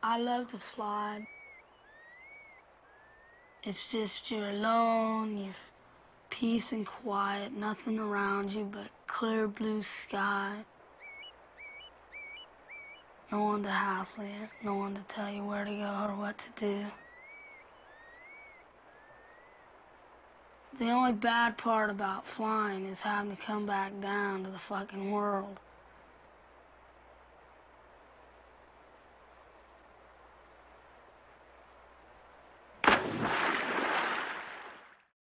I love to fly. It's just you're alone, you've peace and quiet, nothing around you but clear blue sky. No one to hassle you, no one to tell you where to go or what to do. The only bad part about flying is having to come back down to the fucking world.